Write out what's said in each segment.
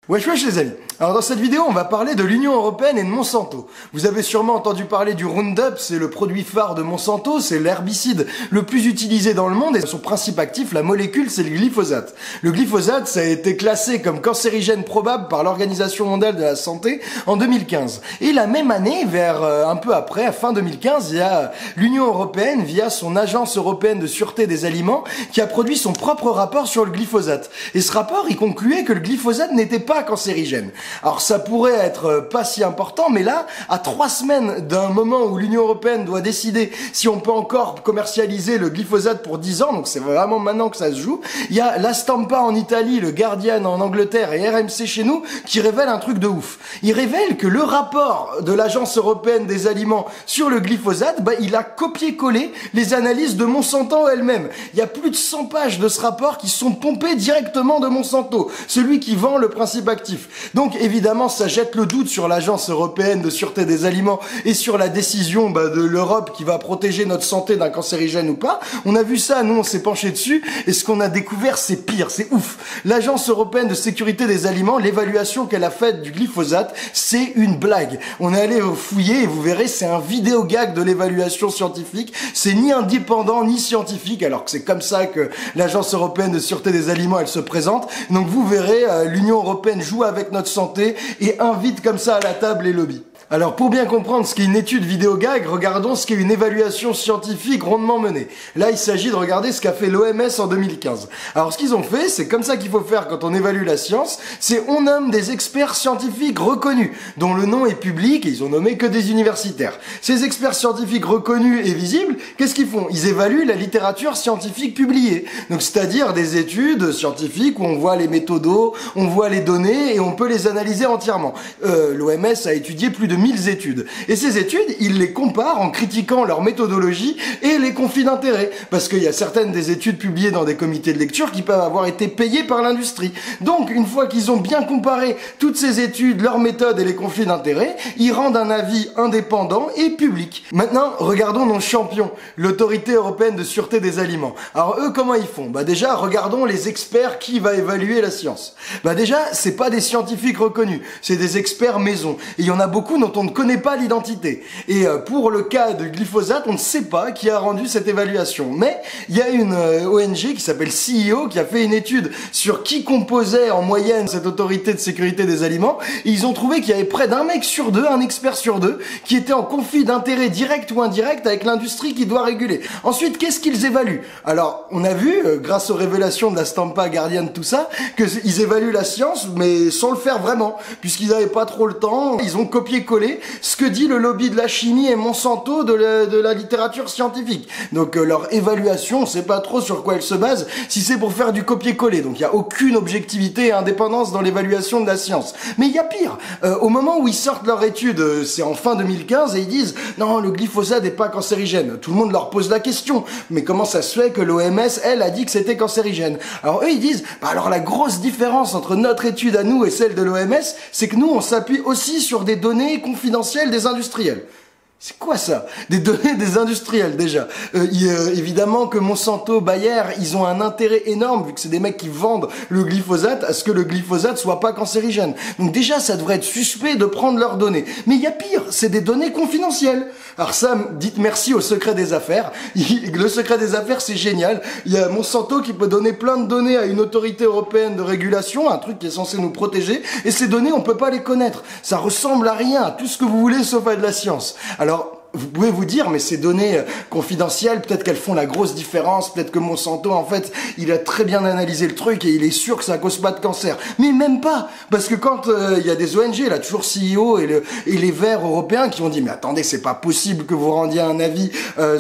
Wesh les amis. Alors dans cette vidéo, on va parler de l'Union Européenne et de Monsanto. Vous avez sûrement entendu parler du Roundup, c'est le produit phare de Monsanto, c'est l'herbicide le plus utilisé dans le monde et son principe actif, la molécule, c'est le glyphosate. Le glyphosate, ça a été classé comme cancérigène probable par l'Organisation mondiale de la santé en 2015. Et la même année, vers un peu après, à fin 2015, il y a l'Union Européenne, via son Agence Européenne de Sûreté des Aliments, qui a produit son propre rapport sur le glyphosate. Et ce rapport, il concluait que le glyphosate n'était pas cancérigène. Alors ça pourrait être pas si important, mais là, à 3 semaines d'un moment où l'Union Européenne doit décider si on peut encore commercialiser le glyphosate pour 10 ans, donc c'est vraiment maintenant que ça se joue, il y a La Stampa en Italie, le Guardian en Angleterre et RMC chez nous qui révèlent un truc de ouf. Ils révèlent que le rapport de l'Agence Européenne des Aliments sur le glyphosate, il a copié-collé les analyses de Monsanto elle-même. Il y a plus de 100 pages de ce rapport qui sont pompées directement de Monsanto, celui qui vend le principe actif. Donc évidemment, ça jette le doute sur l'Agence Européenne de Sûreté des Aliments et sur la décision de l'Europe qui va protéger notre santé d'un cancérigène ou pas. On a vu ça, nous on s'est penché dessus, et ce qu'on a découvert, c'est pire, c'est ouf. L'Agence Européenne de Sécurité des Aliments, l'évaluation qu'elle a faite du glyphosate, c'est une blague. On est allé fouiller et vous verrez, c'est un vidéo gag de l'évaluation scientifique. C'est ni indépendant ni scientifique, alors que c'est comme ça que l'Agence Européenne de Sûreté des Aliments, elle se présente. Donc vous verrez, l'Union Européenne joue avec notre santé et invite comme ça à la table les lobbies. Alors pour bien comprendre ce qu'est une étude vidéo gag, regardons ce qu'est une évaluation scientifique rondement menée. Là il s'agit de regarder ce qu'a fait l'OMS en 2015. Alors ce qu'ils ont fait, c'est comme ça qu'il faut faire quand on évalue la science, c'est on nomme des experts scientifiques reconnus, dont le nom est public et ils ont nommé que des universitaires. Ces experts scientifiques reconnus et visibles, qu'est-ce qu'ils font? Ils évaluent la littérature scientifique publiée. Donc c'est-à-dire des études scientifiques où on voit les méthodos, on voit les données et on peut les analyser entièrement. L'OMS a étudié plus de 1000 études. Et ces études, ils les comparent en critiquant leur méthodologie et les conflits d'intérêts. Parce qu'il y a certaines des études publiées dans des comités de lecture qui peuvent avoir été payées par l'industrie. Donc, une fois qu'ils ont bien comparé toutes ces études, leurs méthodes et les conflits d'intérêts, ils rendent un avis indépendant et public. Maintenant, regardons nos champions, l'Autorité Européenne de Sûreté des Aliments. Alors eux, comment ils font? Déjà, regardons les experts qui va évaluer la science. Déjà, c'est pas des scientifiques reconnus, c'est des experts maison. Et il y en a beaucoup dont on ne connaît pas l'identité. Et pour le cas de glyphosate, on ne sait pas qui a rendu cette évaluation. Mais il y a une ONG qui s'appelle CEO qui a fait une étude sur qui composait en moyenne cette autorité de sécurité des aliments. Et ils ont trouvé qu'il y avait près d'un mec sur deux, un expert sur deux, qui était en conflit d'intérêt direct ou indirect avec l'industrie qui doit réguler. Ensuite, qu'est-ce qu'ils évaluent? Alors, on a vu, grâce aux révélations de la Stampa, Guardian, tout ça, qu'ils évaluent la science, mais sans le faire vraiment, puisqu'ils n'avaient pas trop le temps. Ils ont copié-collé ce que dit le lobby de la chimie et Monsanto de la littérature scientifique. Donc leur évaluation, on sait pas trop sur quoi elle se base, si c'est pour faire du copier-coller. Donc il y a aucune objectivité et indépendance dans l'évaluation de la science. Mais il y a pire. Au moment où ils sortent leur étude, c'est en fin 2015, et ils disent non, le glyphosate n'est pas cancérigène. Tout le monde leur pose la question. Mais comment ça se fait que l'OMS, elle, a dit que c'était cancérigène? Alors eux, ils disent alors la grosse différence entre notre étude à nous et celle de l'OMS, c'est que nous, on s'appuie aussi sur des données confidentielles des industriels. C'est quoi ça? Des données des industriels déjà. Évidemment que Monsanto, Bayer, ils ont un intérêt énorme, vu que c'est des mecs qui vendent le glyphosate, à ce que le glyphosate soit pas cancérigène. Donc déjà, ça devrait être suspect de prendre leurs données. Mais il y a pire, c'est des données confidentielles. Alors ça, dites merci au secret des affaires. Le secret des affaires, c'est génial. Il y a Monsanto qui peut donner plein de données à une autorité européenne de régulation, un truc qui est censé nous protéger, et ces données, on peut pas les connaître. Ça ressemble à rien, à tout ce que vous voulez, sauf à de la science. Alors, vous pouvez vous dire, mais ces données confidentielles, peut-être qu'elles font la grosse différence, peut-être que Monsanto, en fait, il a très bien analysé le truc et il est sûr que ça cause pas de cancer. Mais même pas, parce que quand il y a des ONG, là, toujours CEO et les Verts européens qui ont dit, mais attendez, c'est pas possible que vous rendiez un avis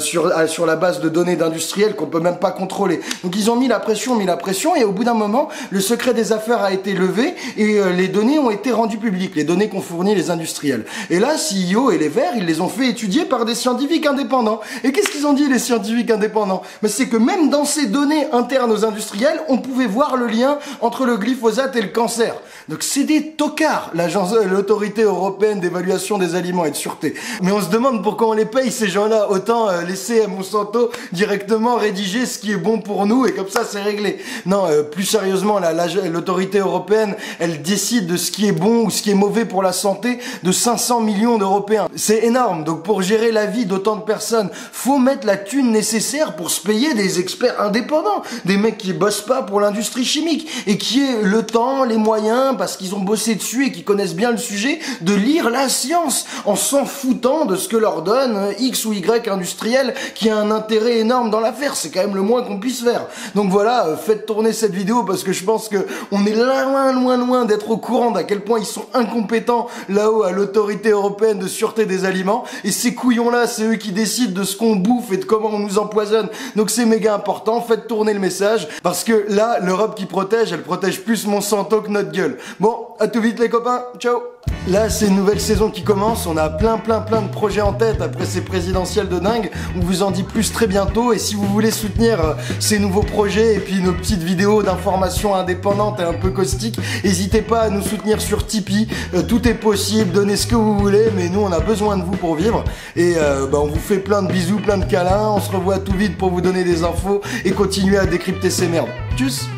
sur la base de données d'industriels qu'on peut même pas contrôler. Donc ils ont mis la pression, et au bout d'un moment, le secret des affaires a été levé et les données ont été rendues publiques, les données qu'ont fournies les industriels. Et là, CEO et les Verts, ils les ont fait étudier par des scientifiques indépendants. Et qu'est-ce qu'ils ont dit, les scientifiques indépendants? Mais c'est que même dans ces données internes aux industriels, on pouvait voir le lien entre le glyphosate et le cancer. Donc c'est des tocards, l'autorité européenne d'évaluation des aliments et de sûreté. Mais on se demande pourquoi on les paye, ces gens-là. Autant laisser à Monsanto directement rédiger ce qui est bon pour nous et comme ça c'est réglé. Non, plus sérieusement, l'autorité européenne, elle décide de ce qui est bon ou ce qui est mauvais pour la santé de 500 millions d'Européens. C'est énorme. Donc pour gérer la vie d'autant de personnes, faut mettre la thune nécessaire pour se payer des experts indépendants, des mecs qui bossent pas pour l'industrie chimique et qui aient le temps, les moyens, parce qu'ils ont bossé dessus et qui connaissent bien le sujet, de lire la science en s'en foutant de ce que leur donne X ou Y industriel qui a un intérêt énorme dans l'affaire. C'est quand même le moins qu'on puisse faire. Donc voilà, faites tourner cette vidéo parce que je pense que on est loin d'être au courant d'à quel point ils sont incompétents là-haut à l'autorité européenne de sûreté des aliments. Et ces couillons-là, c'est eux qui décident de ce qu'on bouffe et de comment on nous empoisonne. Donc c'est méga important. Faites tourner le message parce que là, l'Europe qui protège, elle protège plus Monsanto que notre gueule. Bon, à tout vite les copains. Ciao. Là, c'est une nouvelle saison qui commence. On a plein de projets en tête après ces présidentielles de dingue. On vous en dit plus très bientôt. Et si vous voulez soutenir ces nouveaux projets et puis nos petites vidéos d'information indépendantes et un peu caustiques, n'hésitez pas à nous soutenir sur Tipeee. Tout est possible. Donnez ce que vous voulez. Mais nous, on a besoin de vous pour vivre. Et on vous fait plein de bisous, plein de câlins. On se revoit tout vite pour vous donner des infos et continuer à décrypter ces merdes. Tchuss.